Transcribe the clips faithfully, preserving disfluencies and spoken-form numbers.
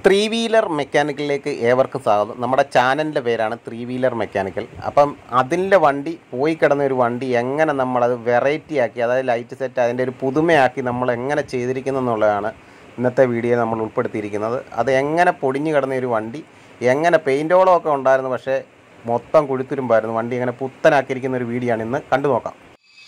Three wheeler മെക്കാനിക്കലിലേക്ക് ഏവർക്കും സ്വാഗതം. നമ്മുടെ ചാനലിൻ്റെ പേരാണ് ത്രീ വീലർ മെക്കാനിക്കൽ. അപ്പം അതിൻ്റെ വണ്ടി പോയി കിടന്ന ഒരു വണ്ടി എങ്ങനെ നമ്മളത് വെറൈറ്റി ആക്കി, അതായത് ലൈറ്റ് സെറ്റ് അതിൻ്റെ ഒരു പുതുമയാക്കി നമ്മൾ എങ്ങനെ ചെയ്തിരിക്കുന്നു എന്നുള്ളതാണ് ഇന്നത്തെ വീഡിയോ നമ്മൾ ഉൾപ്പെടുത്തിയിരിക്കുന്നത്. അത് എങ്ങനെ പൊടിഞ്ഞു കിടന്ന ഒരു വണ്ടി, എങ്ങനെ പെയിൻറ്റോളമൊക്കെ ഉണ്ടായിരുന്നു, പക്ഷേ മൊത്തം കുഴുത്തുരുമ്പായിരുന്നു, വണ്ടി എങ്ങനെ പുത്തനാക്കിയിരിക്കുന്ന ഒരു വീഡിയോ ആണ് ഇന്ന് കണ്ടു നോക്കാം.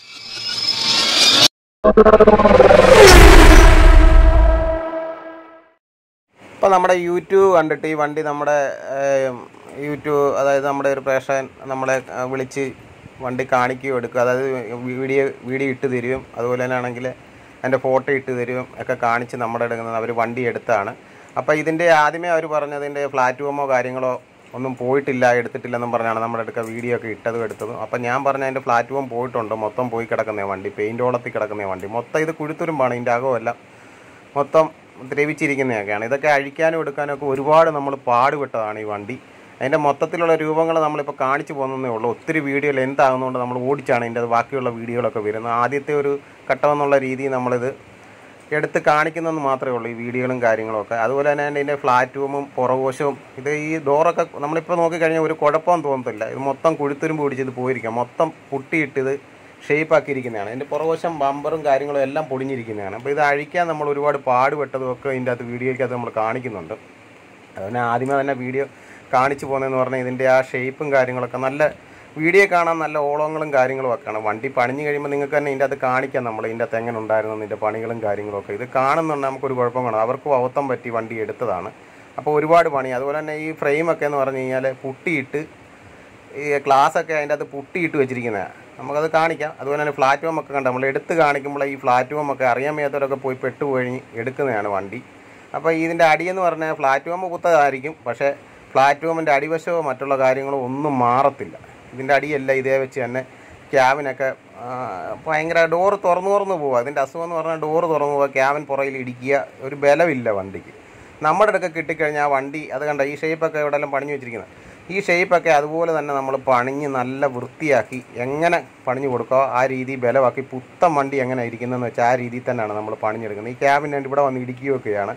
ഇപ്പോൾ നമ്മുടെ യൂട്യൂബ് കണ്ടിട്ട് ഈ വണ്ടി നമ്മുടെ യൂട്യൂബ്, അതായത് നമ്മുടെ ഒരു പ്രേക്ഷകൻ നമ്മളെ വിളിച്ച് വണ്ടി കാണിക്കുകയും എടുക്കുക, അതായത് വീഡിയോ വീഡിയോ ഇട്ട് തരുകയും അതുപോലെ തന്നെ ആണെങ്കിൽ അതിൻ്റെ ഫോട്ടോ ഇട്ട് തരുകയും ഒക്കെ കാണിച്ച് നമ്മുടെ എടുക്കുന്നത് അവർ വണ്ടി എടുത്താണ്. അപ്പോൾ ഇതിൻ്റെ ആദ്യമേ അവർ പറഞ്ഞതിൻ്റെ പ്ലാറ്റ്ഫോമോ കാര്യങ്ങളോ ഒന്നും പോയിട്ടില്ല, എടുത്തിട്ടില്ലെന്നും പറഞ്ഞാണ് നമ്മുടെ അടുക്ക വീഡിയോ ഒക്കെ ഇട്ടതും എടുത്തതും. അപ്പോൾ ഞാൻ പറഞ്ഞ അതിൻ്റെ പ്ലാറ്റ്ഫോം പോയിട്ടുണ്ട്, മൊത്തം പോയി കിടക്കുന്ന വണ്ടി, പെയിൻറ്റോളത്തിൽ കിടക്കുന്ന വണ്ടി, മൊത്തം ഇത് കുഴുത്തുരുമ്പാണ്, ഇതിൻ്റെ അകമെല്ലാം മൊത്തം ദ്രവിച്ചിരിക്കുന്നതൊക്കെയാണ്. ഇതൊക്കെ അഴിക്കാനും എടുക്കാനും ഒക്കെ ഒരുപാട് നമ്മൾ പാടുപെട്ടതാണ് ഈ വണ്ടി. അതിൻ്റെ മൊത്തത്തിലുള്ള രൂപങ്ങൾ നമ്മളിപ്പോൾ കാണിച്ചു പോകുന്നതേ ഉള്ളൂ. ഒത്തിരി വീഡിയോ ലെന്ത് ആകുന്നതുകൊണ്ട് നമ്മൾ ഓടിച്ചാണ് ഇതിൻ്റെ ബാക്കിയുള്ള വീഡിയോകളൊക്കെ വരുന്നത്. ആദ്യത്തെ ഒരു ഘട്ടമെന്നുള്ള രീതിയിൽ നമ്മളിത് എടുത്ത് കാണിക്കുന്നതെന്ന് മാത്രമേ ഉള്ളൂ ഈ വീഡിയോകളും കാര്യങ്ങളൊക്കെ. അതുപോലെ തന്നെ അതിൻ്റെ പ്ലാറ്റ്ഫോമും പുറകോശവും ഇത് ഈ ഡോറൊക്കെ നമ്മളിപ്പോൾ നോക്കിക്കഴിഞ്ഞാൽ ഒരു കുഴപ്പമൊന്നും തോന്നത്തില്ല. ഇത് മൊത്തം കുഴുത്തുരുമ്പ് പിടിച്ചത് പോയിരിക്കാം, മൊത്തം പുട്ടിയിട്ടിത് ഷേപ്പാക്കിയിരിക്കുന്നതാണ്. ഇതിൻ്റെ പുറകോശം ബമ്പറും കാര്യങ്ങളും എല്ലാം പൊടിഞ്ഞിരിക്കുന്നതാണ്. അപ്പോൾ ഇത് അഴിക്കാൻ നമ്മൾ ഒരുപാട് പാടുപെട്ടതും ഒക്കെ ഇതിൻ്റെ അകത്ത് വീഡിയോയ്ക്കകത്ത് നമ്മൾ കാണിക്കുന്നുണ്ട്. അതുപോലെ ആദ്യമേ തന്നെ വീഡിയോ കാണിച്ചു പോകുന്നതെന്ന് പറഞ്ഞാൽ ഇതിൻ്റെ ആ ഷേപ്പും കാര്യങ്ങളൊക്കെ നല്ല വീഡിയോ കാണാൻ നല്ല ഓളങ്ങളും കാര്യങ്ങളും ഒക്കെയാണ്. വണ്ടി പണിഞ്ഞ് കഴിയുമ്പോൾ നിങ്ങൾക്ക് തന്നെ ഇതിൻ്റെ അകത്ത് കാണിക്കാം നമ്മൾ ഇതിൻ്റെ അകത്ത് എങ്ങനെ ഉണ്ടായിരുന്നു ഇതിൻ്റെ പണികളും കാര്യങ്ങളൊക്കെ. ഇത് കാണുന്നുണ്ട് നമുക്കൊരു കുഴപ്പം കാണാം, അവർക്കും അവത്തം പറ്റി വണ്ടി എടുത്തതാണ്. അപ്പോൾ ഒരുപാട് പണി. അതുപോലെ തന്നെ ഈ ഫ്രെയിമൊക്കെ എന്ന് പറഞ്ഞു കഴിഞ്ഞാൽ പുട്ടിയിട്ട് ഈ ഗ്ലാസ്സൊക്കെ അതിൻ്റെ അകത്ത് പുട്ടിയിട്ട് വെച്ചിരിക്കുന്നതാണ്, നമുക്കത് കാണിക്കാം. അതുപോലെ തന്നെ പ്ലാറ്റ്ഫോം ഒക്കെ കണ്ട് നമ്മൾ എടുത്ത് കാണിക്കുമ്പോൾ ഈ പ്ലാറ്റ്ഫോം ഒക്കെ അറിയാൻ വയ്യാത്തവരൊക്കെ പോയി പെട്ടുപോയി എടുക്കുന്നതാണ് വണ്ടി. അപ്പോൾ ഇതിൻ്റെ അടിയെന്ന് പറഞ്ഞാൽ പ്ലാറ്റ്ഫോം കുത്തതായിരിക്കും, പക്ഷേ പ്ലാറ്റ്ഫോമിൻ്റെ അടിവശമോ മറ്റുള്ള കാര്യങ്ങളോ ഒന്നും മാറത്തില്ല. ഇതിൻ്റെ അടിയല്ല ഇതേ വെച്ച് തന്നെ ക്യാബിനൊക്കെ ഭയങ്കര ഡോറ് തുറന്നു തുറന്ന് പോവുക. അതിൻ്റെ അസുഖം എന്ന് പറഞ്ഞാൽ ഡോറ് തുറന്നു പോവുക, ക്യാബിൻ പുറകിൽ ഇടിക്കുക, ഒരു ബലമില്ല വണ്ടിക്ക്. നമ്മുടെ അടുക്ക കിട്ടിക്കഴിഞ്ഞാൽ ആ വണ്ടി അത് കണ്ട ഈ ഷേപ്പൊക്കെ എവിടെയെല്ലാം പണിഞ്ഞു വെച്ചിരിക്കുന്നത്, ഈ ഷേപ്പൊക്കെ അതുപോലെ തന്നെ നമ്മൾ പണിഞ്ഞ് നല്ല വൃത്തിയാക്കി എങ്ങനെ പണിഞ്ഞു കൊടുക്കുക ആ രീതി ബലമാക്കി പുത്തൻ വണ്ടി എങ്ങനെ ഇരിക്കുന്നതെന്ന് വെച്ചാൽ ആ രീതിയിൽ തന്നെയാണ് നമ്മൾ പണിഞ്ഞെടുക്കുന്നത്. ഈ ക്യാബിൻ്റെ ഇവിടെ വന്ന് ഇടിക്കുകയൊക്കെയാണ്.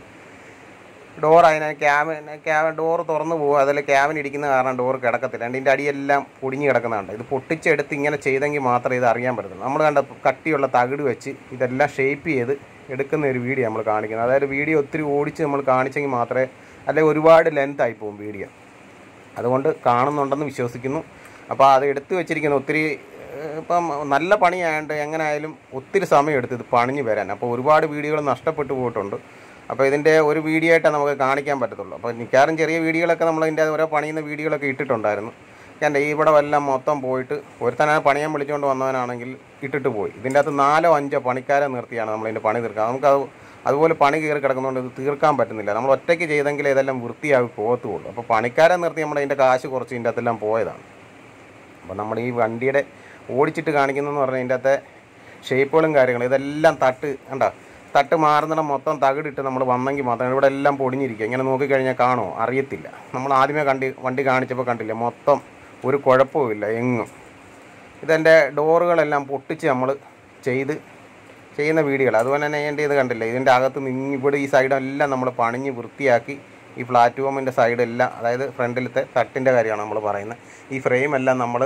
ഡോർ അതിനെ ക്യാബിൻ ക്യാബിൻ ഡോറ് തുറന്നു പോകുക, അതിൽ ക്യാബിൻ ഇടിക്കുന്ന കാരണം ഡോറ് കിടക്കത്തില്ല. അതിൻ്റെ അടിയെല്ലാം പൊടിഞ്ഞ് കിടക്കുന്നുണ്ട്. ഇത് പൊട്ടിച്ചെടുത്ത് ഇങ്ങനെ ചെയ്തെങ്കിൽ മാത്രമേ ഇത് അറിയാൻ പറ്റത്തുള്ളൂ. നമ്മൾ കണ്ട കട്ടിയുള്ള തകിട് വെച്ച് ഇതെല്ലാം ഷേപ്പ് ചെയ്ത് എടുക്കുന്ന ഒരു വീഡിയോ നമ്മൾ കാണിക്കുന്നത്. അതായത് വീഡിയോ ഒത്തിരി ഓടിച്ച് നമ്മൾ കാണിച്ചെങ്കിൽ മാത്രമേ, അല്ലെങ്കിൽ ഒരുപാട് ലെങ്ത് ആയി പോകും വീഡിയോ. അതുകൊണ്ട് കാണുന്നുണ്ടെന്ന് വിശ്വസിക്കുന്നു. അപ്പോൾ അത് എടുത്തു വെച്ചിരിക്കുന്ന ഒത്തിരി ഇപ്പം നല്ല പണിയായതുകൊണ്ട് എങ്ങനെ ആയാലും ഒത്തിരി സമയം എടുത്ത് ഇത് പണിഞ്ഞ് വരാൻ. അപ്പോൾ ഒരുപാട് വീഡിയോകൾ നഷ്ടപ്പെട്ടു പോയിട്ടുണ്ട്. അപ്പോൾ ഇതിൻ്റെ ഒരു വീഡിയോ ആയിട്ടാണ് നമുക്ക് കാണിക്കാൻ പറ്റത്തുള്ളൂ. അപ്പോൾ മിക്കവാറും ചെറിയ വീഡിയോകളൊക്കെ നമ്മൾ ഇതിൻ്റെ ഓരോ പണിയുന്ന വീഡിയോകളൊക്കെ ഇട്ടിട്ടുണ്ടായിരുന്നു. എൻ്റെ ഇവിടെ എല്ലാം മൊത്തം പോയിട്ട് ഒരുത്തനെ പണിയാൻ വിളിച്ചുകൊണ്ട് വന്നവനാണെങ്കിൽ ഇട്ടിട്ട് പോയി. ഇതിൻ്റെ അകത്ത് നാലോ അഞ്ചോ പണിക്കാരെ നിർത്തിയാണ് നമ്മളിതിൻ്റെ പണി തീർക്കുക. നമുക്കത് അതുപോലെ പണി കയറി കിടക്കുന്നതുകൊണ്ട് ഇത് തീർക്കാൻ പറ്റുന്നില്ല. നമ്മൾ ഒറ്റയ്ക്ക് ചെയ്തെങ്കിൽ ഇതെല്ലാം വൃത്തിയായി പോകത്തുള്ളൂ. അപ്പോൾ പണിക്കാരെ നിർത്തി നമ്മൾ ഇതിൻ്റെ കാശ് കുറച്ച് ഇതിൻ്റെ അകത്തെല്ലാം പോയതാണ്. അപ്പോൾ നമ്മൾ ഈ വണ്ടിയുടെ ഓടിച്ചിട്ട് കാണിക്കുന്നതെന്ന് പറഞ്ഞാൽ ഇതിൻ്റെ അകത്തെ ഷേപ്പുകളും കാര്യങ്ങളും ഇതെല്ലാം തട്ട് കണ്ടോ, തട്ട് മാറുന്നിടം മൊത്തം തകിടിട്ട് നമ്മൾ വന്നെങ്കിൽ മാത്രം. ഇവിടെ എല്ലാം പൊടിഞ്ഞിരിക്കുക, ഇങ്ങനെ നോക്കിക്കഴിഞ്ഞാൽ കാണുമോ അറിയത്തില്ല. നമ്മൾ ആദ്യമേ കണ്ടി വണ്ടി കാണിച്ചപ്പോൾ കണ്ടില്ല, മൊത്തം ഒരു കുഴപ്പമില്ല എങ്ങും. ഇതെൻ്റെ ഡോറുകളെല്ലാം പൊട്ടിച്ച് നമ്മൾ ചെയ്ത് ചെയ്യുന്ന വീഡിയോകൾ. അതുപോലെ തന്നെ എൻ്റെ ഇത് കണ്ടില്ല, ഇതിൻ്റെ അകത്ത് നിന്ന് ഇവിടെ ഈ സൈഡെല്ലാം നമ്മൾ പണിഞ്ഞ് വൃത്തിയാക്കി ഈ പ്ലാറ്റ്ഫോമിൻ്റെ സൈഡെല്ലാം, അതായത് ഫ്രണ്ടിലത്തെ തട്ടിൻ്റെ കാര്യമാണ് നമ്മൾ പറയുന്നത്. ഈ ഫ്രെയിമെല്ലാം നമ്മൾ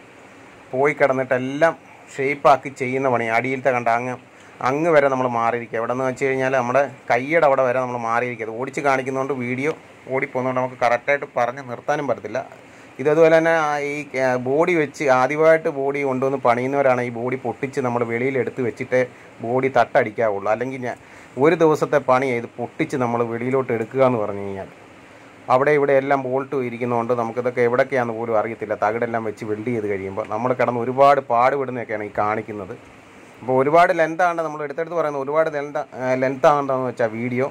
പോയി കിടന്നിട്ടെല്ലാം ഷേപ്പാക്കി ചെയ്യുന്ന പണി. അടിയിലത്തെ കണ്ട അങ്ങ് അങ്ങ് വരെ നമ്മൾ മാറിയിരിക്കുക. എവിടെ നിന്ന് വെച്ച് കഴിഞ്ഞാൽ നമ്മുടെ കൈയുടെ അവിടെ വരെ നമ്മൾ മാറിയിരിക്കുക. ഓടിച്ച് കാണിക്കുന്നതുകൊണ്ട് വീഡിയോ ഓടിപ്പോകുന്നതുകൊണ്ട് നമുക്ക് കറക്റ്റായിട്ട് പറഞ്ഞ് നിർത്താനും പറ്റത്തില്ല. ഇതേപോലെ തന്നെ ഈ ബോഡി വെച്ച് ആദ്യമായിട്ട് ബോഡി കൊണ്ടുവന്ന് പണിയുന്നവരാണ് ഈ ബോഡി പൊട്ടിച്ച് നമ്മൾ വെളിയിൽ എടുത്ത് വെച്ചിട്ട് ബോഡി തട്ടടിക്കാവുള്ളൂ. അല്ലെങ്കിൽ ഞാൻ ഒരു ദിവസത്തെ പണി ഇത് പൊട്ടിച്ച് നമ്മൾ വെളിയിലോട്ട് എടുക്കുക എന്ന് പറഞ്ഞു കഴിഞ്ഞാൽ അവിടെ ഇവിടെ എല്ലാം ബോൾട്ട് ഇരിക്കുന്നതുകൊണ്ട് നമുക്കിതൊക്കെ എവിടേക്കെയാണെന്ന് പോലും അറിയത്തില്ല. തകിടെല്ലാം വെച്ച് വെൽഡ് ചെയ്ത് കഴിയുമ്പോൾ നമ്മൾ കിടന്ന് ഒരുപാട് പാടുപെടുന്നതൊക്കെയാണ് ഈ കാണിക്കുന്നത്. അപ്പോൾ ഒരുപാട് ലെന്താണ് നമ്മൾ എടുത്തെടുത്ത് പറയുന്നത്, ഒരുപാട് ലെന്ത് ലെന്ത് ആകണ്ടെന്ന് വെച്ചാൽ വീഡിയോ.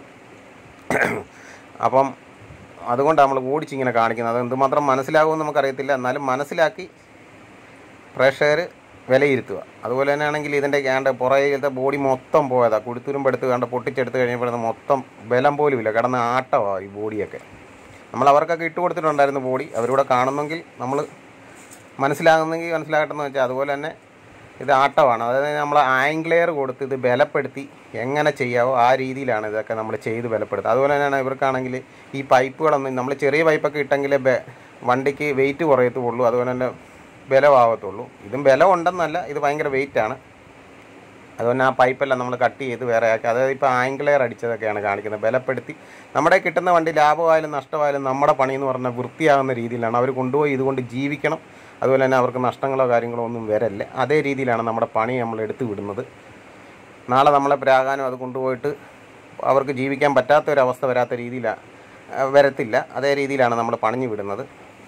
അപ്പം അതുകൊണ്ട് നമ്മൾ ഓടിച്ചിങ്ങനെ കാണിക്കുന്നത്. അത് എന്തുമാത്രം മനസ്സിലാകുമെന്ന് നമുക്കറിയത്തില്ല, എന്നാലും മനസ്സിലാക്കി പ്രേക്ഷകർ വിലയിരുത്തുക. അതുപോലെ തന്നെ ആണെങ്കിൽ ഇതിൻ്റെ ക്യാണ്ട് പുറകിലത്തെ ബോഡി മൊത്തം പോയതാണ്, കുടുത്തുരുമ്പെടുത്ത് കണ്ട് പൊട്ടിച്ചെടുത്ത് കഴിഞ്ഞപ്പോൾ മൊത്തം ബലം പോലും ഇല്ല, കിടന്ന ആട്ടമാണ് ഈ ബോഡിയൊക്കെ. നമ്മൾ അവർക്കൊക്കെ ഇട്ട് കൊടുത്തിട്ടുണ്ടായിരുന്നു ബോഡി. അവരിവിടെ കാണുന്നെങ്കിൽ നമ്മൾ മനസ്സിലാകുന്നെങ്കിൽ മനസ്സിലാകട്ടെന്ന് വെച്ചാൽ. അതുപോലെ തന്നെ ഇത് ആട്ടമാണ്. അതായത് നമ്മൾ ആംഗ്ലെയർ കൊടുത്ത് ഇത് ബലപ്പെടുത്തി എങ്ങനെ ചെയ്യാവോ ആ രീതിയിലാണ് ഇതൊക്കെ നമ്മൾ ചെയ്ത് ബലപ്പെടുത്തുക. അതുപോലെ തന്നെയാണ് ഇവർക്കാണെങ്കിൽ ഈ പൈപ്പുകളൊന്നും നമ്മൾ ചെറിയ പൈപ്പൊക്കെ ഇട്ടെങ്കിൽ വണ്ടിക്ക് വെയിറ്റ് കുറയത്തുള്ളൂ, അതുപോലെ തന്നെ ബലമാവത്തുള്ളൂ. ഇതും ബലം ഉണ്ടെന്നല്ല, ഇത് ഭയങ്കര വെയിറ്റാണ്. അതുപോലെ ആ പൈപ്പെല്ലാം നമ്മൾ കട്ട് ചെയ്ത് വേറെ ആക്കി. അതായത് ഇപ്പോൾ ആംഗ്ലെയർ അടിച്ചതൊക്കെയാണ് കാണിക്കുന്നത്. ബലപ്പെടുത്തി നമ്മുടെ കിട്ടുന്ന വണ്ടി ലാഭമായാലും നഷ്ടമായാലും നമ്മുടെ പണി എന്ന് പറഞ്ഞാൽ വൃത്തിയാകുന്ന രീതിയിലാണ് അവർ കൊണ്ടുപോയി ഇതുകൊണ്ട് ജീവിക്കണം. അതുപോലെ തന്നെ അവർക്ക് നഷ്ടങ്ങളോ കാര്യങ്ങളോ ഒന്നും വരല്ല. അതേ രീതിയിലാണ് നമ്മുടെ പണി നമ്മൾ എടുത്തു വിടുന്നത്. നാളെ നമ്മളെ പ്രാകാനും അത് കൊണ്ടുപോയിട്ട് അവർക്ക് ജീവിക്കാൻ പറ്റാത്തൊരവസ്ഥ വരാത്ത രീതിയിലാണ് വരത്തില്ല. അതേ രീതിയിലാണ് നമ്മൾ പണിഞ്ഞു വിടുന്നത്.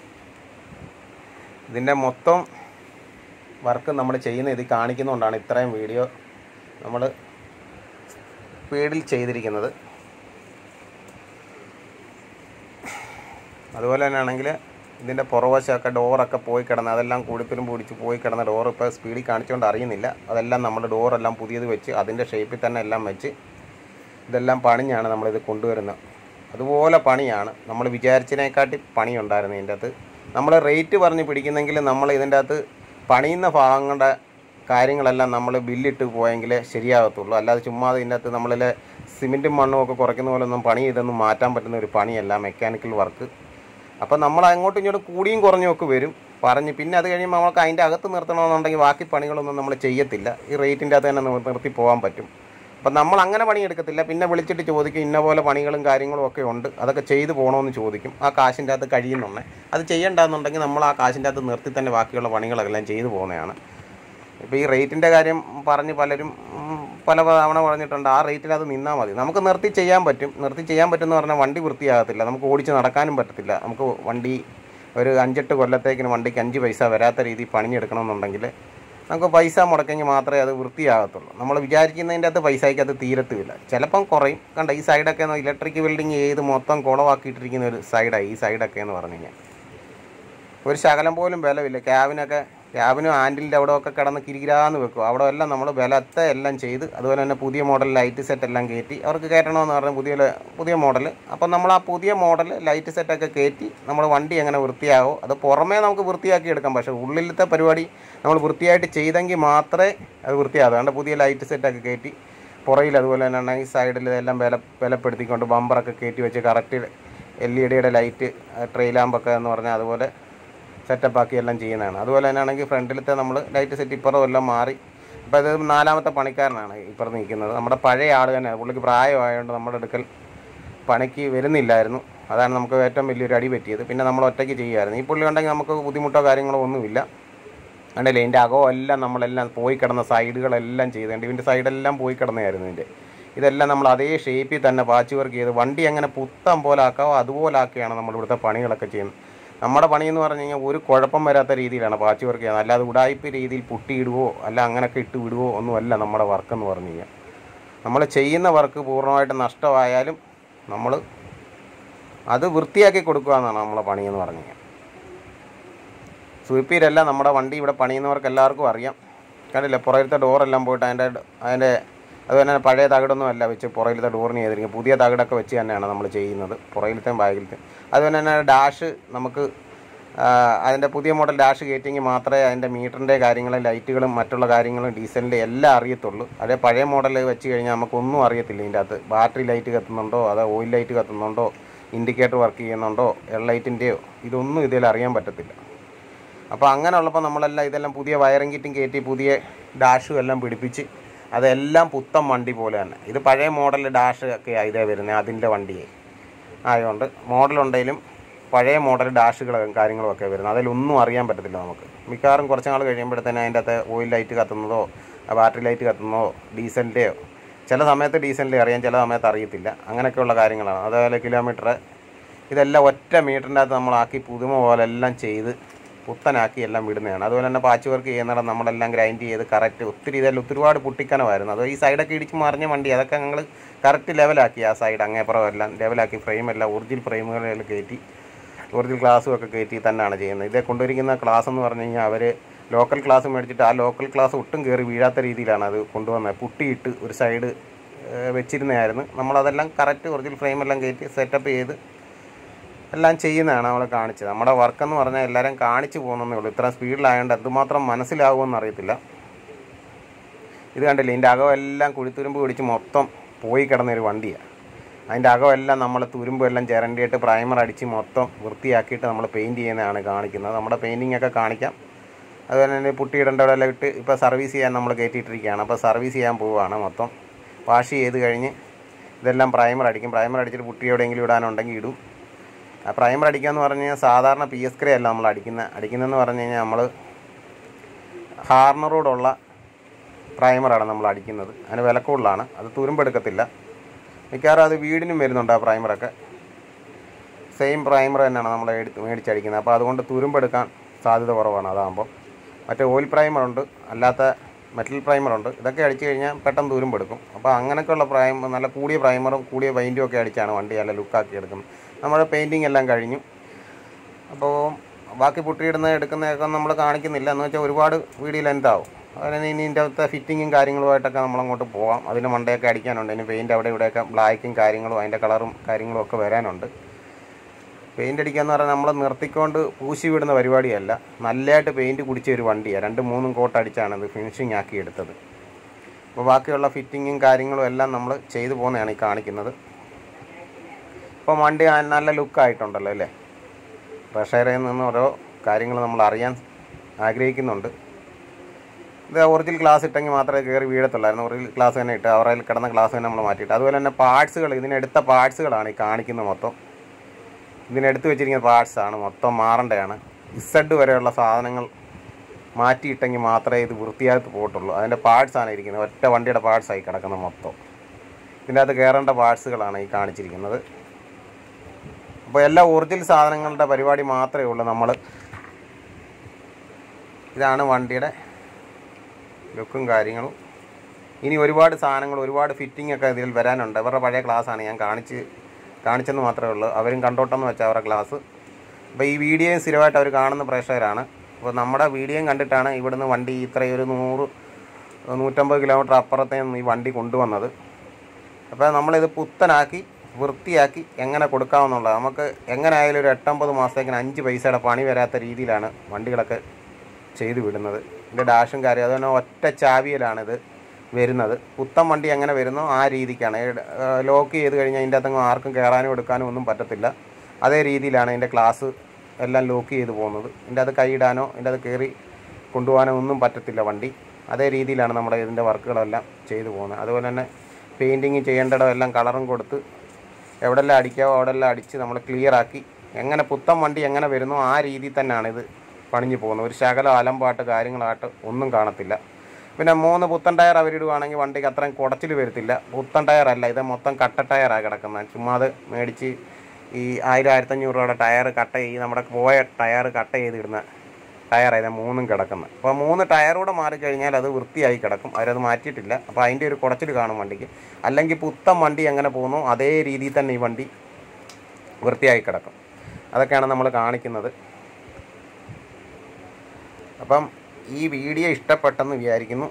ഇതിൻ്റെ മൊത്തം വർക്ക് നമ്മൾ ചെയ്യുന്ന ഇത് കാണിക്കുന്നതുകൊണ്ടാണ് ഇത്രയും വീഡിയോ നമ്മൾ സ്പീഡിൽ ചെയ്തിരിക്കുന്നത്. അതുപോലെ തന്നെ ആണെങ്കിൽ ഇതിൻ്റെ പുറവശമൊക്കെ ഡോറൊക്കെ പോയി കിടന്ന് അതെല്ലാം കൂടിപ്പിലും പൊടിച്ച് പോയി കിടന്ന ഡോർ ഇപ്പോൾ സ്പീഡിൽ കാണിച്ചുകൊണ്ട് അറിയുന്നില്ല. അതെല്ലാം നമ്മൾ ഡോറെല്ലാം പുതിയത് വെച്ച് അതിൻ്റെ ഷേപ്പിൽ തന്നെ എല്ലാം വെച്ച് ഇതെല്ലാം പണിഞ്ഞാണ് നമ്മളിത് കൊണ്ടുവരുന്നത്. അതുപോലെ പണിയാണ്. നമ്മൾ വിചാരിച്ചതിനെക്കാട്ടി പണിയുണ്ടായിരുന്നു ഇതിൻ്റെ അകത്ത്. നമ്മൾ റേറ്റ് പറഞ്ഞ് പിടിക്കുന്നെങ്കിൽ നമ്മൾ ഇതിൻ്റെ അകത്ത് പണിയുന്ന ഭാഗങ്ങളുടെ കാര്യങ്ങളെല്ലാം നമ്മൾ ബില്ലിട്ട് പോയെങ്കിലേ ശരിയാകത്തുള്ളൂ. അല്ലാതെ ചുമ്മാതെ ഇതിൻ്റെ അകത്ത് നമ്മളിലെ സിമെൻറ്റും മണ്ണും ഒക്കെ കുറയ്ക്കുന്ന പോലെ ഒന്നും പണി ഇതൊന്നും മാറ്റാൻ പറ്റുന്ന ഒരു പണിയല്ല മെക്കാനിക്കൽ വർക്ക്. അപ്പോൾ നമ്മൾ അങ്ങോട്ടും ഇങ്ങോട്ടും കൂടിയും കുറഞ്ഞും ഒക്കെ വരും പറഞ്ഞ്. പിന്നെ അത് കഴിയുമ്പോൾ നമുക്ക് അതിൻ്റെ അകത്ത് നിർത്തണമെന്നുണ്ടെങ്കിൽ ബാക്കി പണികളൊന്നും നമ്മൾ ചെയ്യത്തില്ല. ഈ റേറ്റിൻ്റെ അകത്ത് തന്നെ നിർത്തി പോകാൻ പറ്റും. അപ്പം നമ്മൾ അങ്ങനെ പണിയെടുക്കത്തില്ല. പിന്നെ വിളിച്ചിട്ട് ചോദിക്കും ഇന്ന പോലെ പണികളും കാര്യങ്ങളും ഒക്കെ ഉണ്ട്, അതൊക്കെ ചെയ്തു പോകണമെന്ന് ചോദിക്കും. ആ കാശിൻ്റെ അകത്ത് കഴിയുന്നുണ്ട്. അത് ചെയ്യണ്ടെന്നുണ്ടെങ്കിൽ നമ്മൾ ആ കാശിൻ്റെ അകത്ത് നിർത്തി തന്നെ ബാക്കിയുള്ള പണികളെല്ലാം ചെയ്തു പോകുന്നതാണ്. ഇപ്പോൾ ഈ റേറ്റിൻ്റെ കാര്യം പറഞ്ഞ് പലരും പല തവണ പറഞ്ഞിട്ടുണ്ട്. ആ റേറ്റിനകത്ത് നിന്നാൽ മതി. നമുക്ക് നിർത്തി ചെയ്യാൻ പറ്റും. നിർത്തി ചെയ്യാൻ പറ്റുമെന്ന് പറഞ്ഞാൽ വണ്ടി വൃത്തിയാകത്തില്ല, നമുക്ക് ഓടിച്ച് നടക്കാനും പറ്റത്തില്ല. നമുക്ക് വണ്ടി ഒരു അഞ്ചെട്ട് കൊല്ലത്തേക്കിന് വണ്ടിക്ക് അഞ്ച് പൈസ വരാത്ത രീതിയിൽ പണിഞ്ഞെടുക്കണമെന്നുണ്ടെങ്കിൽ നമുക്ക് പൈസ മുടക്കെങ്കിൽ മാത്രമേ അത് വൃത്തിയാകത്തുള്ളൂ. നമ്മൾ വിചാരിക്കുന്നതിൻ്റെ അകത്ത് പൈസയ്ക്ക് അത് തീരത്തുമില്ല. ചിലപ്പം കുറയും. കണ്ട ഈ സൈഡൊക്കെ ഇലക്ട്രിക് വെൽഡിങ് ചെയ്ത് മൊത്തം കുളവാക്കിയിട്ടിരിക്കുന്ന ഒരു സൈഡായി ഈ സൈഡൊക്കെ എന്ന് പറഞ്ഞു കഴിഞ്ഞാൽ. ഒരു ശകലം പോലും ബലമില്ല. ക്യാബിനൊക്കെ ക്യാബിനും ഹാൻഡിലിൻ്റെ അവിടെയൊക്കെ കിടന്ന് കിരികിരാന്ന് വെക്കും. അവിടെ എല്ലാം നമ്മൾ ബലത്തെ എല്ലാം ചെയ്ത് അതുപോലെ തന്നെ പുതിയ മോഡൽ ലൈറ്റ് സെറ്റ് എല്ലാം കയറ്റി അവർക്ക് കയറ്റണമെന്ന് പറഞ്ഞാൽ പുതിയ പുതിയ മോഡൽ. അപ്പം നമ്മൾ ആ പുതിയ മോഡൽ ലൈറ്റ് സെറ്റൊക്കെ കയറ്റി നമ്മൾ വണ്ടി എങ്ങനെ വൃത്തിയാകുമോ അത് പുറമേ നമുക്ക് വൃത്തിയാക്കി എടുക്കാം. പക്ഷേ ഉള്ളിലത്തെ പരിപാടി നമ്മൾ വൃത്തിയായിട്ട് ചെയ്തെങ്കിൽ മാത്രമേ അത് വൃത്തിയാകും. അതുകൊണ്ട് പുതിയ ലൈറ്റ് സെറ്റൊക്കെ കയറ്റി പുറയിൽ അതുപോലെ തന്നെ ഈ സൈഡിൽ ഇതെല്ലാം ബല ബലപ്പെടുത്തിക്കൊണ്ട് ബമ്പറൊക്കെ കയറ്റി വെച്ച് കറക്റ്റ് എൽ ഇ ഡിയുടെ ലൈറ്റ് ട്രെയിലാമ്പൊക്കെ എന്ന് പറഞ്ഞാൽ അതുപോലെ സെറ്റപ്പാക്കി എല്ലാം ചെയ്യുന്നതാണ്. അതുപോലെ തന്നെ ആണെങ്കിൽ ഫ്രണ്ടിലത്തെ നമ്മൾ ലൈറ്റ് സെറ്റ് ഇപ്പുറം എല്ലാം മാറി. അപ്പോൾ ഇത് നാലാമത്തെ പണിക്കാരനാണ് ഇപ്പുറത്ത് നിൽക്കുന്നത്. നമ്മുടെ പഴയ ആൾ തന്നെ. പുള്ളിക്ക് പ്രായമായതുകൊണ്ട് നമ്മുടെ അടുക്കൽ പണിക്ക് വരുന്നില്ലായിരുന്നു. അതാണ് നമുക്ക് ഏറ്റവും വലിയൊരു അടി പറ്റിയത്. പിന്നെ നമ്മൾ ഒറ്റയ്ക്ക് ചെയ്യുമായിരുന്നു. ഈ പുള്ളി ഉണ്ടെങ്കിൽ നമുക്ക് ബുദ്ധിമുട്ടോ കാര്യങ്ങളോ ഒന്നുമില്ല. കണ്ടല്ലേ ഇതിൻ്റെ അകവും എല്ലാം നമ്മളെല്ലാം പോയി കിടന്ന സൈഡുകളെല്ലാം ചെയ്തേണ്ടി. ഇതിൻ്റെ സൈഡെല്ലാം പോയി കിടന്നതായിരുന്നു ഇതിൻ്റെ. ഇതെല്ലാം നമ്മൾ അതേ ഷേപ്പിൽ തന്നെ പാച്ച് വർക്ക് ചെയ്ത് വണ്ടി എങ്ങനെ പുത്തം പോലെ ആക്കാവോ അതുപോലെ ആക്കിയാണ് നമ്മളിവിടുത്തെ പണികളൊക്കെ ചെയ്യുന്നത്. നമ്മുടെ പണിയെന്ന് പറഞ്ഞു കഴിഞ്ഞാൽ ഒരു കുഴപ്പം വരാത്ത രീതിയിലാണ് പാച്ച് വർക്ക് ചെയ്യുന്നത്. അല്ലാതെ ഉടായ്പ രീതിയിൽ പുട്ടിയിടുവോ അല്ല അങ്ങനെയൊക്കെ ഇട്ട് വിടുവോ ഒന്നുമല്ല നമ്മുടെ വർക്കെന്ന് പറഞ്ഞു കഴിഞ്ഞാൽ. നമ്മൾ ചെയ്യുന്ന വർക്ക് പൂർണ്ണമായിട്ട് നഷ്ടമായാലും നമ്മൾ അത് വൃത്തിയാക്കി കൊടുക്കുക എന്നാണ് നമ്മളെ പണിയെന്ന് പറഞ്ഞു കഴിഞ്ഞാൽ. സുയിപ്പീരല്ല നമ്മുടെ വണ്ടി ഇവിടെ പണിയുന്നവർക്ക് എല്ലാവർക്കും അറിയാം. കണ്ടില്ലേ പുറകിലത്തെ ഡോറെല്ലാം പോയിട്ട് അതിൻ്റെ അതിൻ്റെ അതുപോലെ തന്നെ പഴയ തകിടൊന്നും അല്ല വെച്ച് പുറകിലത്തെ ഡോറിന് ചെയ്തിരിക്കും. പുതിയ തകിടൊക്കെ വെച്ച് തന്നെയാണ് നമ്മൾ ചെയ്യുന്നത് പുറകിലത്തെയും ബാഗിലത്തെയും. അതുപോലെ തന്നെ ഡാഷ് നമുക്ക് അതിൻ്റെ പുതിയ മോഡൽ ഡാഷ് കയറ്റിയെങ്കിൽ മാത്രമേ അതിൻ്റെ മീറ്ററിൻ്റെ കാര്യങ്ങളും ലൈറ്റുകളും മറ്റുള്ള കാര്യങ്ങളും ഡീസലിൻ്റെ എല്ലാം അറിയത്തുള്ളൂ. അതേ പഴയ മോഡൽ വെച്ച് കഴിഞ്ഞാൽ നമുക്കൊന്നും അറിയത്തില്ല. ഇതിൻ്റെ അകത്ത് ബാറ്ററി ലൈറ്റ് കത്തുന്നുണ്ടോ അതോ ഓയിൽ ലൈറ്റ് കത്തുന്നുണ്ടോ ഇൻഡിക്കേറ്റർ വർക്ക് ചെയ്യുന്നുണ്ടോ എൽ ലൈറ്റിൻ്റെയോ ഇതൊന്നും ഇതിൽ അറിയാൻ പറ്റത്തില്ല. അപ്പോൾ അങ്ങനെയുള്ളപ്പോൾ നമ്മളെല്ലാം ഇതെല്ലാം പുതിയ വയറിംഗ് കിറ്റും കയറ്റി പുതിയ ഡാഷും എല്ലാം പിടിപ്പിച്ച് അതെല്ലാം പുത്തൻ വണ്ടി പോലെ തന്നെ. ഇത് പഴയ മോഡൽ ഡാഷ് ഒക്കെ ഇതേ വരുന്നത് അതിൻ്റെ വണ്ടിയെ ആയതുകൊണ്ട് മോഡലുണ്ടെങ്കിലും പഴയ മോഡൽ ഡാഷുകളും കാര്യങ്ങളും ഒക്കെ വരുന്നത്. അതിലൊന്നും അറിയാൻ പറ്റത്തില്ല നമുക്ക്. മിക്കവാറും കുറച്ച് നാൾ കഴിയുമ്പോഴത്തേന് അതിൻ്റെ അകത്ത് ഓയിൽ ലൈറ്റ് കത്തുന്നതോ ബാറ്ററി ലൈറ്റ് കത്തുന്നതോ ഡീസലിൻ്റെയോ ചില സമയത്ത് ഡീസലിൻ്റെ അറിയാം, ചില സമയത്ത് അറിയത്തില്ല. അങ്ങനെയൊക്കെയുള്ള കാര്യങ്ങളാണ്. അതേപോലെ കിലോമീറ്റർ ഇതെല്ലാം ഒറ്റ മീറ്ററിൻ്റെ അകത്ത് നമ്മളാക്കി പുതുമ പോലെ എല്ലാം ചെയ്ത് പുത്തനാക്കി എല്ലാം വിടുന്നതാണ്. അതുപോലെ തന്നെ പാച്ച് വർക്ക് ചെയ്യുന്നിടം നമ്മളെല്ലാം ഗ്രൈൻഡ് ചെയ്ത് കറക്റ്റ് ഒത്തിരി ഇതെല്ലാം ഒരുപാട് പുട്ടിക്കനമായിരുന്നു. അത് ഈ സൈഡൊക്കെ ഇടിച്ച് മറിഞ്ഞ വണ്ടി അതൊക്കെ ഞങ്ങൾ കറക്റ്റ് ലെവലാക്കി. ആ സൈഡ് അങ്ങേപ്പുറം എല്ലാം ലെവലാക്കി ഫ്രെയിമെല്ലാം ഒറിജിനൽ ഫ്രെയിമുകളെല്ലാം കയറ്റി ഒറിജിനൽ ക്ലാസ്സും ഒക്കെ കയറ്റി തന്നെയാണ് ചെയ്യുന്നത്. ഇതേ കൊണ്ടുവരിക്കുന്ന ക്ലാസ് എന്ന് പറഞ്ഞു കഴിഞ്ഞാൽ അവർ ലോക്കൽ ക്ലാസ് മേടിച്ചിട്ട് ആ ലോക്കൽ ക്ലാസ് ഒട്ടും കയറി വീഴാത്ത രീതിയിലാണ് അത് കൊണ്ടുവന്നത്. പുട്ടിയിട്ട് ഒരു സൈഡ് വെച്ചിരുന്നതായിരുന്നു. നമ്മളതെല്ലാം കറക്റ്റ് ഒറിജിനൽ ഫ്രെയിമെല്ലാം കയറ്റി സെറ്റപ്പ് ചെയ്ത് എല്ലാം ചെയ്യുന്നതാണ് നമ്മൾ കാണിച്ചത്. നമ്മുടെ വർക്കെന്ന് പറഞ്ഞാൽ എല്ലാവരും കാണിച്ചു പോകുന്നതേ ഉള്ളൂ. ഇത്ര സ്പീഡിലായതുകൊണ്ട് എന്തുമാത്രം മനസ്സിലാകുമെന്ന് അറിയത്തില്ല. ഇത് കണ്ടില്ലേ, ഇതിൻ്റെ അകമെല്ലാം കുഴിത്തുരുമ്പ് പിടിച്ച് മൊത്തം പോയി കിടന്നൊരു വണ്ടിയാണ്. അതിൻ്റെ അകമെല്ലാം നമ്മൾ തുരുമ്പെല്ലാം ചിരണ്ടിയിട്ട് പ്രൈമർ അടിച്ച് മൊത്തം വൃത്തിയാക്കിയിട്ട് നമ്മൾ പെയിൻറ്റ് ചെയ്യുന്നതാണ് കാണിക്കുന്നത്. നമ്മുടെ പെയിൻറ്റിംഗ് ഒക്കെ കാണിക്കാം. അതുപോലെ തന്നെ പുട്ടിയിടേണ്ടവരെല്ലാം ഇട്ട് ഇപ്പോൾ സർവീസ് ചെയ്യാൻ നമ്മൾ കയറ്റിയിട്ടിരിക്കുകയാണ്. അപ്പോൾ സർവീസ് ചെയ്യാൻ പോവുകയാണ്. മൊത്തം വാഷ് ചെയ്ത് കഴിഞ്ഞ് ഇതെല്ലാം പ്രൈമർ അടിക്കും. പ്രൈമർ അടിച്ചിട്ട് പുട്ടി എവിടെയെങ്കിലും ഇടാനുണ്ടെങ്കിൽ ഇടും. ആ പ്രൈമർ അടിക്കുക എന്ന് പറഞ്ഞു കഴിഞ്ഞാൽ സാധാരണ പി എസ് ക്രേ അല്ല നമ്മൾ അടിക്കുന്നത്. അടിക്കുന്നതെന്ന് പറഞ്ഞു കഴിഞ്ഞാൽ നമ്മൾ ഹാർണറോടുള്ള പ്രൈമറാണ് നമ്മൾ അടിക്കുന്നത്. അതിന് വില കൂടുതലാണ്. അത് തുരുമ്പെടുക്കത്തില്ല. മിക്കവാറും അത് വീടിനും വരുന്നുണ്ട് ആ പ്രൈമറൊക്കെ. സെയിം പ്രൈമർ തന്നെയാണ് നമ്മൾ എടുത്ത് മേടിച്ചടിക്കുന്നത്. അപ്പോൾ അതുകൊണ്ട് തുരുമ്പെടുക്കാൻ സാധ്യത കുറവാണ് അതാകുമ്പോൾ. മറ്റേ ഓയിൽ പ്രൈമറുണ്ട്, അല്ലാത്ത മെറ്റൽ പ്രൈമറുണ്ട്. ഇതൊക്കെ അടിച്ചു കഴിഞ്ഞാൽ പെട്ടെന്ന് തുരുമ്പെടുക്കും. അപ്പോൾ അങ്ങനെയൊക്കെയുള്ള പ്രൈമർ, നല്ല കൂടിയ പ്രൈമറും കൂടിയ പെയിൻറ്റും ഒക്കെ അടിച്ചാണ് വണ്ടി നല്ല ലുക്കാക്കി എടുക്കുന്നത്. നമ്മുടെ പെയിൻറ്റിങ് എല്ലാം കഴിഞ്ഞു. അപ്പോൾ ബാക്കി പുട്ടിയിടുന്ന എടുക്കുന്നതൊക്കെ നമ്മൾ കാണിക്കുന്നില്ല. എന്ന് വെച്ചാൽ ഒരുപാട് വീഡിയോ ലെങ്ത് ആവും. അതുപോലെ ഇനി ഇതിൻ്റെ അകത്തെ ഫിറ്റിങ്ങും കാര്യങ്ങളുമായിട്ടൊക്കെ നമ്മളങ്ങോട്ട് പോകാം. അതിന് മണ്ടയൊക്കെ അടിക്കാനുണ്ട്. ഇനി പെയിൻറ്റ് അവിടെ ഇവിടെയൊക്കെ ബ്ലാക്കും കാര്യങ്ങളും അതിൻ്റെ കളറും കാര്യങ്ങളും ഒക്കെ വരാനുണ്ട്. പെയിൻ്റ് അടിക്കാന്ന് പറഞ്ഞാൽ നമ്മൾ നിർത്തിക്കൊണ്ട് പൂശി വിടുന്ന പരിപാടിയല്ല. നല്ലതായിട്ട് പെയിൻറ്റ് കുടിച്ച ഒരു വണ്ടിയാണ്. രണ്ട് മൂന്നും കോട്ട് അടിച്ചാണ് ഇത് ഫിനിഷിങ് ആക്കി എടുത്തത്. അപ്പോൾ ബാക്കിയുള്ള ഫിറ്റിങ്ങും കാര്യങ്ങളും എല്ലാം നമ്മൾ ചെയ്തു പോകുന്നതാണ് ഈ കാണിക്കുന്നത്. ഇപ്പോൾ വണ്ടി നല്ല ലുക്കായിട്ടുണ്ടല്ലോ അല്ലേ. പ്രഷറിൽ നിന്ന് ഓരോ കാര്യങ്ങൾ നമ്മൾ അറിയാൻ ആഗ്രഹിക്കുന്നുണ്ട്. ഇത് ഒറിജിനൽ ഗ്ലാസ് ഇട്ടെങ്കിൽ മാത്രമേ കയറി വീഴത്തുള്ളായിരുന്നു. ഒറിജിനൽ ഗ്ലാസ് തന്നെ ഇട്ട് അവരിൽ കിടന്ന ഗ്ലാസ് തന്നെ നമ്മൾ മാറ്റിയിട്ട്. അതുപോലെ തന്നെ പാർട്സുകൾ, ഇതിനെടുത്ത പാർട്സുകളാണ് ഈ കാണിക്കുന്നത്. മൊത്തം ഇതിനെടുത്ത് വെച്ചിരിക്കുന്ന പാർട്സാണ് മൊത്തം മാറേണ്ടതാണ്. ഇസഡ് വരെയുള്ള സാധനങ്ങൾ മാറ്റിയിട്ടെങ്കിൽ മാത്രമേ ഇത് വൃത്തിയായിട്ട് പോയിട്ടുള്ളൂ. അതിൻ്റെ പാർട്സാണ് ഇരിക്കുന്നത്. ഒറ്റ വണ്ടിയുടെ പാർട്സായി കിടക്കുന്നത് മൊത്തം. ഇതിൻ്റെ അകത്ത് കയറേണ്ട പാർട്സുകളാണ് ഈ കാണിച്ചിരിക്കുന്നത്. അപ്പോൾ എല്ലാ ഒറിജിനൽ സാധനങ്ങളുടെ പരിപാടി മാത്രമേ ഉള്ളൂ നമ്മൾ. ഇതാണ് വണ്ടിയുടെ ലുക്കും കാര്യങ്ങളും. ഇനി ഒരുപാട് സാധനങ്ങൾ, ഒരുപാട് ഫിറ്റിംഗ് ഒക്കെ ഇതിൽ വരാനുണ്ട്. അവരുടെ പഴയ ക്ലാസ്സാണ് ഞാൻ കാണിച്ച് കാണിച്ചെന്ന് മാത്രമേ ഉള്ളൂ. അവരും കണ്ടോട്ടെന്ന് വെച്ചാൽ അവരുടെ ക്ലാസ്. അപ്പോൾ ഈ വീഡിയോയും സ്ഥിരമായിട്ട് അവർ കാണുന്ന പ്രേക്ഷകരാണ്. അപ്പോൾ നമ്മുടെ വീഡിയോയും കണ്ടിട്ടാണ് ഇവിടുന്ന് വണ്ടി ഇത്രയും ഒരു നൂറ് നൂറ്റമ്പത് കിലോമീറ്റർ അപ്പുറത്തേ നിന്ന് ഈ വണ്ടി കൊണ്ടുവന്നത്. അപ്പോൾ നമ്മളിത് പുത്തനാക്കി വൃത്തിയാക്കി എങ്ങനെ കൊടുക്കാമെന്നുള്ളത്. നമുക്ക് എങ്ങനെ ആയാലും ഒരു എട്ടൊമ്പത് മാസത്തേക്കിന് അഞ്ച് പൈസയുടെ പണി വരാത്ത രീതിയിലാണ് വണ്ടികളൊക്കെ ചെയ്തു വിടുന്നത്. ഇതിൻ്റെ ഡാഷും കാര്യം അതുതന്നെ ഒറ്റ ചാവിയിലാണിത് വരുന്നത്. പുത്തൻ വണ്ടി എങ്ങനെ വരുന്നോ ആ രീതിക്കാണ്. ലോക്ക് ചെയ്ത് കഴിഞ്ഞാൽ അതിൻ്റെ അകത്തെങ്ങും ആർക്കും കയറാനും എടുക്കാനും ഒന്നും പറ്റത്തില്ല. അതേ രീതിയിലാണ് ഇതിൻ്റെ ക്ലാസ് എല്ലാം ലോക്ക് ചെയ്ത് പോകുന്നത്. ഇതിൻ്റെ അത് കൈയിടാനോ ഇതിൻ്റെ അത് കയറി കൊണ്ടുപോകാനോ ഒന്നും പറ്റത്തില്ല വണ്ടി. അതേ രീതിയിലാണ് നമ്മുടെ ഇതിൻ്റെ വർക്കുകളെല്ലാം ചെയ്തു പോകുന്നത്. അതുപോലെ തന്നെ പെയിൻറ്റിങ് ചെയ്യേണ്ടിടമെല്ലാം കളറും കൊടുത്ത് എവിടെല്ലാം അടിക്കാവോ അവിടെല്ലാം അടിച്ച് നമ്മൾ ക്ലിയറാക്കി എങ്ങനെ പുത്തൻ വണ്ടി എങ്ങനെ വരുന്നോ ആ രീതിയിൽ തന്നെയാണ് ഇത് പണിഞ്ഞു പോകുന്നത്. ഒരു ശകലം അലമ്പാട്ട് കാര്യങ്ങളായിട്ട് ഒന്നും കാണത്തില്ല. പിന്നെ മൂന്ന് പുത്തൻ ടയർ അവരിടുവാണെങ്കിൽ വണ്ടിക്ക് അത്രയും കുടച്ചിൽ വരത്തില്ല. പുത്തൻ ടയറല്ല, ഇത് മൊത്തം കട്ട ടയറാണ് കിടക്കുന്നത്. ചുമ്മാ അത് മേടിച്ച് ഈ ആയിരം ആയിരത്തഞ്ഞൂറ് രൂപയുടെ ടയർ കട്ട ചെയ്ത് നമ്മുടെ പോയ ടയർ കട്ട ചെയ്തിടുന്ന ടയറാണ് ഇത് മൂന്നും കിടക്കുന്നത്. അപ്പോൾ മൂന്ന് ടയറൂടെ മാറിക്കഴിഞ്ഞാൽ അത് വൃത്തിയായി കിടക്കും. അവരത് മാറ്റിയിട്ടില്ല. അപ്പോൾ അതിൻ്റെ ഒരു കുടച്ചിൽ കാണും വണ്ടിക്ക്. അല്ലെങ്കിൽ പുത്തൻ വണ്ടി എങ്ങനെ പോകുന്നു അതേ രീതിയിൽ തന്നെ ഈ വണ്ടി വൃത്തിയായി കിടക്കും. അതൊക്കെയാണ് നമ്മൾ കാണിക്കുന്നത്. അപ്പം ഈ വീഡിയോ ഇഷ്ടപ്പെട്ടെന്ന് വിചാരിക്കുന്നു.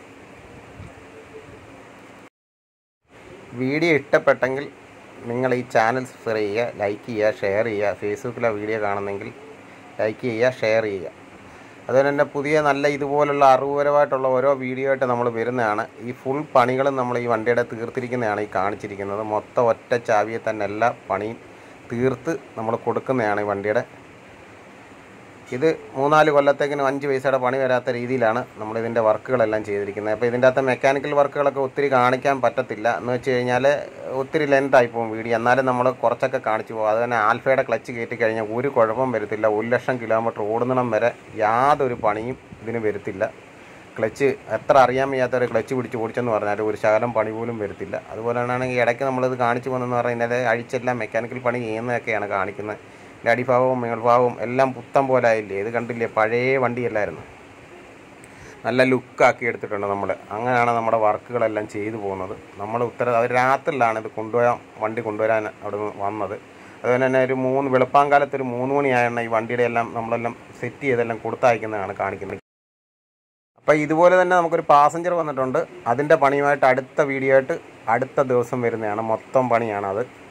വീഡിയോ ഇഷ്ടപ്പെട്ടെങ്കിൽ നിങ്ങൾ ഈ ചാനൽ സബ്സ്ക്രൈബ് ചെയ്യുക, ലൈക്ക് ചെയ്യുക, ഷെയർ ചെയ്യുക. ഫേസ്ബുക്കിലെ വീഡിയോ കാണുന്നെങ്കിൽ ലൈക്ക് ചെയ്യുക, ഷെയർ ചെയ്യുക. അതുപോലെ തന്നെ പുതിയ നല്ല ഇതുപോലുള്ള അറിവുപരമായിട്ടുള്ള ഓരോ വീഡിയോ ആയിട്ട് നമ്മൾ വരുന്നതാണ്. ഈ ഫുൾ പണികളും നമ്മൾ ഈ വണ്ടിയുടെ തീർത്തിരിക്കുന്നതാണ് ഈ കാണിച്ചിരിക്കുന്നത്. മൊത്തം ഒറ്റ ചാവിയെ തന്നെ എല്ലാ പണിയും തീർത്ത് നമ്മൾ കൊടുക്കുന്നതാണ് ഈ വണ്ടിയുടെ. ഇത് മൂന്നാല് കൊല്ലത്തേക്കിനും അഞ്ച് പൈസയുടെ പണി വരാത്ത രീതിയിലാണ് നമ്മളിതിൻ്റെ വർക്കുകളെല്ലാം ചെയ്തിരിക്കുന്നത്. അപ്പോൾ ഇതിൻ്റെ അകത്ത് മെക്കാനിക്കൽ വർക്കുകളൊക്കെ ഒത്തിരി കാണിക്കാൻ പറ്റത്തില്ല. എന്ന് വെച്ച് കഴിഞ്ഞാൽ ഒത്തിരി ലെങ്തായി പോകും വീഡിയോ. എന്നാലും നമ്മൾ കുറച്ചൊക്കെ കാണിച്ചു പോകും. അത് തന്നെ ആൽഫയുടെ ക്ലച്ച് കയറ്റി കഴിഞ്ഞാൽ ഒരു കുഴപ്പം വരത്തില്ല. ഒരു ലക്ഷം കിലോമീറ്റർ ഓടുന്നിടം വരെ യാതൊരു പണിയും ഇതിന് വരത്തില്ല. ക്ലച്ച് എത്ര അറിയാൻ വയ്യാത്തൊരു ക്ലച്ച് പിടിച്ച് ഓടിച്ചെന്ന് പറഞ്ഞാൽ ഒരു ശകലം പണി പോലും വരത്തില്ല. അതുപോലെ തന്നെയാണെങ്കിൽ ഇടയ്ക്ക് നമ്മളിത് കാണിച്ചു പോകുന്നതെന്ന് പറഞ്ഞാൽ അഴിച്ചെല്ലാം മെക്കാനിക്കൽ പണി ചെയ്യുന്നതൊക്കെയാണ് കാണിക്കുന്നത്. ഇതിൻ്റെ അടിഭാഗവും മേൽഭാഗവും എല്ലാം പുത്തം പോലെ ആയില്ലേ. ഇത് കണ്ടില്ലേ, പഴയ വണ്ടിയല്ലായിരുന്നു. നല്ല ലുക്കാക്കി എടുത്തിട്ടുണ്ട് നമ്മൾ. അങ്ങനെയാണ് നമ്മുടെ വർക്കുകളെല്ലാം ചെയ്തു പോകുന്നത്. നമ്മൾ ഉത്തര അവർ രാത്രിയിലാണ് ഇത് കൊണ്ടുപോകാൻ വണ്ടി കൊണ്ടുവരാൻ അവിടെ നിന്ന് വന്നത്. അതുപോലെ തന്നെ ഒരു മൂന്ന് വെളുപ്പാങ്കാലത്ത് ഒരു മൂന്ന് മണിയായാണ് ഈ വണ്ടിയുടെ എല്ലാം നമ്മളെല്ലാം സെറ്റ് ചെയ്തെല്ലാം കൊടുത്തയക്കുന്നതാണ് കാണിക്കുന്നത്. അപ്പോൾ ഇതുപോലെ തന്നെ നമുക്കൊരു പാസഞ്ചർ വന്നിട്ടുണ്ട്. അതിൻ്റെ പണിയുമായിട്ട് അടുത്ത വീഡിയോ ആയിട്ട് അടുത്ത ദിവസം വരുന്നതാണ്. മൊത്തം പണിയാണത്.